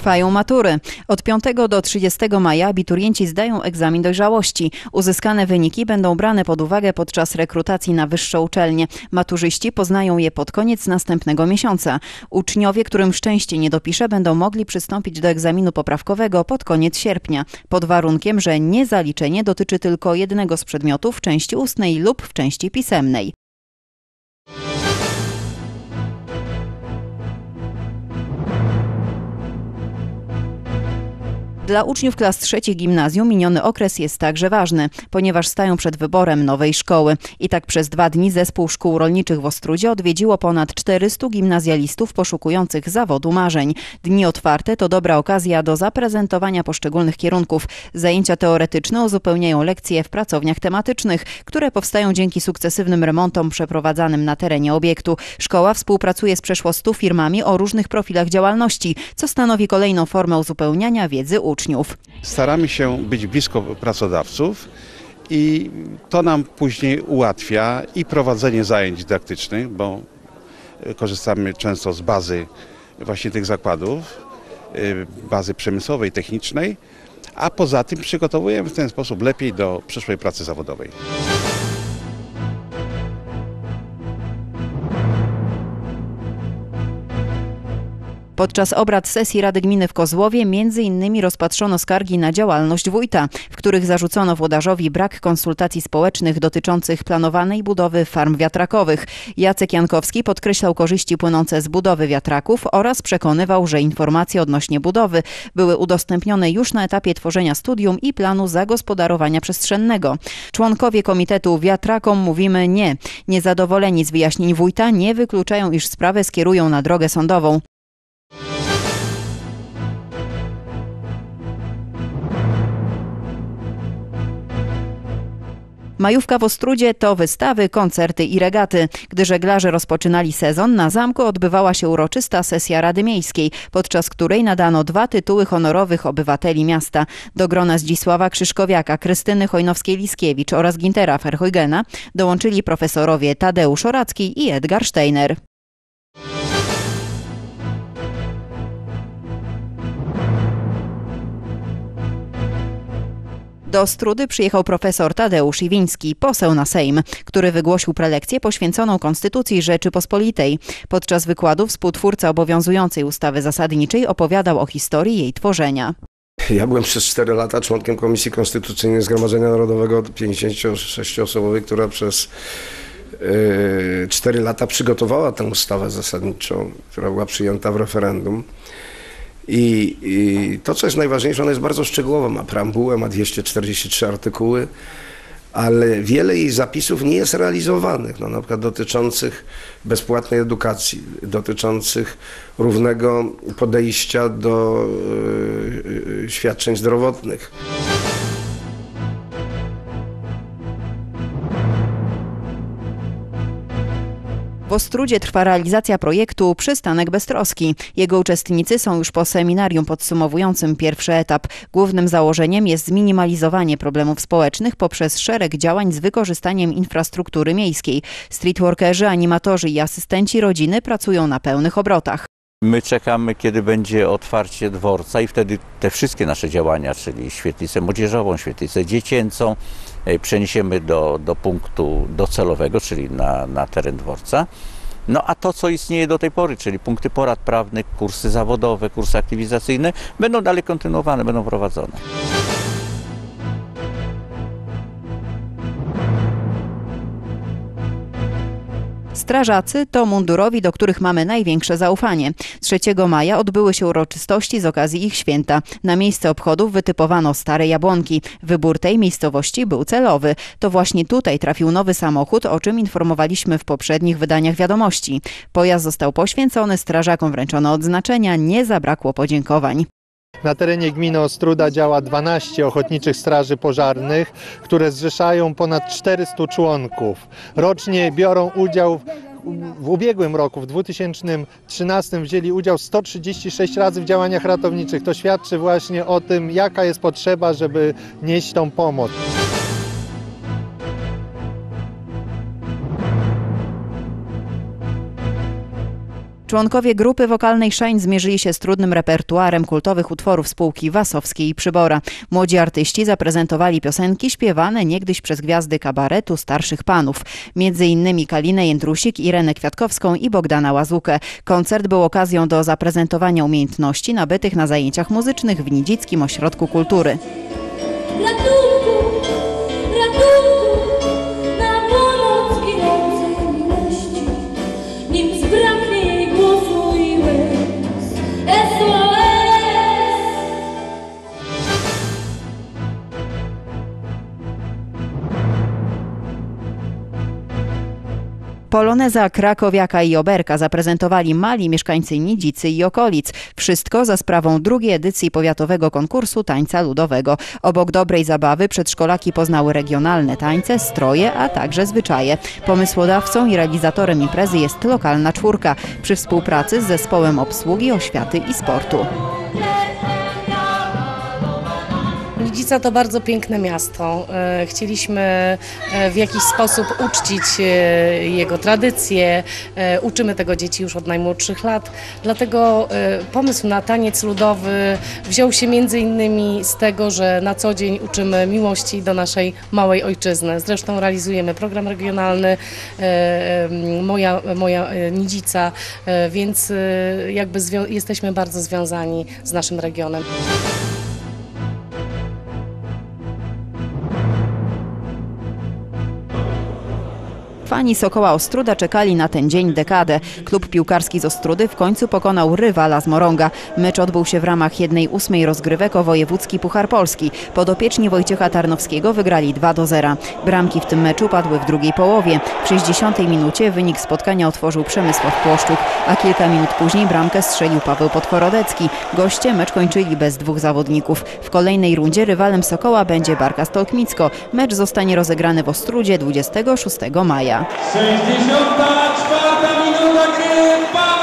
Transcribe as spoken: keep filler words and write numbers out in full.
Trwają matury. Od piątego do trzydziestego maja abiturienci zdają egzamin dojrzałości. Uzyskane wyniki będą brane pod uwagę podczas rekrutacji na wyższe uczelnie. Maturzyści poznają je pod koniec następnego miesiąca. Uczniowie, którym szczęście nie dopisze, będą mogli przystąpić do egzaminu poprawkowego pod koniec sierpnia, pod warunkiem, że niezaliczenie dotyczy tylko jednego z przedmiotów w części ustnej lub w części pisemnej. Dla uczniów klas trzecich gimnazjum miniony okres jest także ważny, ponieważ stają przed wyborem nowej szkoły. I tak przez dwa dni zespół szkół rolniczych w Ostródzie odwiedziło ponad czterystu gimnazjalistów poszukujących zawodu marzeń. Dni otwarte to dobra okazja do zaprezentowania poszczególnych kierunków. Zajęcia teoretyczne uzupełniają lekcje w pracowniach tematycznych, które powstają dzięki sukcesywnym remontom przeprowadzanym na terenie obiektu. Szkoła współpracuje z przeszło stu firmami o różnych profilach działalności, co stanowi kolejną formę uzupełniania wiedzy uczniów. uczniów. Staramy się być blisko pracodawców i to nam później ułatwia i prowadzenie zajęć dydaktycznych, bo korzystamy często z bazy właśnie tych zakładów, bazy przemysłowej, technicznej, a poza tym przygotowujemy w ten sposób lepiej do przyszłej pracy zawodowej. Podczas obrad sesji Rady Gminy w Kozłowie między innymi rozpatrzono skargi na działalność wójta, w których zarzucono włodarzowi brak konsultacji społecznych dotyczących planowanej budowy farm wiatrakowych. Jacek Jankowski podkreślał korzyści płynące z budowy wiatraków oraz przekonywał, że informacje odnośnie budowy były udostępnione już na etapie tworzenia studium i planu zagospodarowania przestrzennego. Członkowie Komitetu Wiatrakom mówimy nie. Niezadowoleni z wyjaśnień wójta nie wykluczają, iż sprawę skierują na drogę sądową. Majówka w Ostródzie to wystawy, koncerty i regaty. Gdy żeglarze rozpoczynali sezon, na zamku odbywała się uroczysta sesja Rady Miejskiej, podczas której nadano dwa tytuły honorowych obywateli miasta. Do grona Zdzisława Krzyszkowiaka, Krystyny Hojnowskiej-Liskiewicz oraz Gintera Verheugena dołączyli profesorowie Tadeusz Oracki i Edgar Steiner. Do Ostródy przyjechał profesor Tadeusz Iwiński, poseł na Sejm, który wygłosił prelekcję poświęconą Konstytucji Rzeczypospolitej. Podczas wykładu współtwórca obowiązującej ustawy zasadniczej opowiadał o historii jej tworzenia. Ja byłem przez cztery lata członkiem Komisji Konstytucyjnej Zgromadzenia Narodowego pięćdziesięciosześcioosobowej, która przez yy, cztery lata przygotowała tę ustawę zasadniczą, która była przyjęta w referendum. I, I to, co jest najważniejsze, ona jest bardzo szczegółowa, ma preambułę, ma dwieście czterdzieści trzy artykuły, ale wiele jej zapisów nie jest realizowanych, no, na przykład dotyczących bezpłatnej edukacji, dotyczących równego podejścia do yy, świadczeń zdrowotnych. W Ostródzie trwa realizacja projektu Przystanek Beztroski. Jego uczestnicy są już po seminarium podsumowującym pierwszy etap. Głównym założeniem jest zminimalizowanie problemów społecznych poprzez szereg działań z wykorzystaniem infrastruktury miejskiej. Streetworkerzy, animatorzy i asystenci rodziny pracują na pełnych obrotach. My czekamy, kiedy będzie otwarcie dworca i wtedy te wszystkie nasze działania, czyli świetlicę młodzieżową, świetlicę dziecięcą, przeniesiemy do, do punktu docelowego, czyli na, na teren dworca. No a to, co istnieje do tej pory, czyli punkty porad prawnych, kursy zawodowe, kursy aktywizacyjne, będą dalej kontynuowane, będą prowadzone. Strażacy to mundurowi, do których mamy największe zaufanie. trzeciego maja odbyły się uroczystości z okazji ich święta. Na miejsce obchodów wytypowano Stare Jabłonki. Wybór tej miejscowości był celowy. To właśnie tutaj trafił nowy samochód, o czym informowaliśmy w poprzednich wydaniach wiadomości. Pojazd został poświęcony, strażakom wręczono odznaczenia, nie zabrakło podziękowań. Na terenie gminy Ostróda działa dwanaście ochotniczych straży pożarnych, które zrzeszają ponad czterystu członków. Rocznie biorą udział w ubiegłym roku, w dwa tysiące trzynastym, wzięli udział sto trzydzieści sześć razy w działaniach ratowniczych. To świadczy właśnie o tym, jaka jest potrzeba, żeby nieść tą pomoc. Członkowie grupy wokalnej Shine zmierzyli się z trudnym repertuarem kultowych utworów spółki Wasowskiej i Przybora. Młodzi artyści zaprezentowali piosenki śpiewane niegdyś przez gwiazdy kabaretu starszych panów. Między innymi Kalinę Jędrusik, Irenę Kwiatkowską i Bogdana Łazukę. Koncert był okazją do zaprezentowania umiejętności nabytych na zajęciach muzycznych w Nidzickim Ośrodku Kultury. Ratunku, ratunku, na pomoc ginącej miłości, nim zbraknie jej głosu i łez. S O S! Poloneza, Krakowiaka i Oberka zaprezentowali mali mieszkańcy Nidzicy i okolic. Wszystko za sprawą drugiej edycji powiatowego konkursu tańca ludowego. Obok dobrej zabawy przedszkolaki poznały regionalne tańce, stroje, a także zwyczaje. Pomysłodawcą i realizatorem imprezy jest lokalna czwórka przy współpracy z zespołem obsługi, oświaty i sportu. Nidzica to bardzo piękne miasto. Chcieliśmy w jakiś sposób uczcić jego tradycje. Uczymy tego dzieci już od najmłodszych lat. Dlatego pomysł na taniec ludowy wziął się między innymi z tego, że na co dzień uczymy miłości do naszej małej ojczyzny. Zresztą realizujemy program regionalny Moja, moja Nidzica, więc jakby jesteśmy bardzo związani z naszym regionem. Fani Sokoła Ostróda czekali na ten dzień dekadę. Klub piłkarski z Ostródy w końcu pokonał rywala z Morąga. Mecz odbył się w ramach jednej ósmej rozgrywek o wojewódzki Puchar Polski. Podopieczni Wojciecha Tarnowskiego wygrali dwa do zera. Bramki w tym meczu padły w drugiej połowie. W sześćdziesiątej minucie wynik spotkania otworzył Przemysław Płoszczuk, a kilka minut później bramkę strzelił Paweł Podchorodecki. Goście mecz kończyli bez dwóch zawodników. W kolejnej rundzie rywalem Sokoła będzie Barka Stolkmicko. Mecz zostanie rozegrany w Ostródzie dwudziestego szóstego maja. sześćdziesiąta czwarta minuta gry.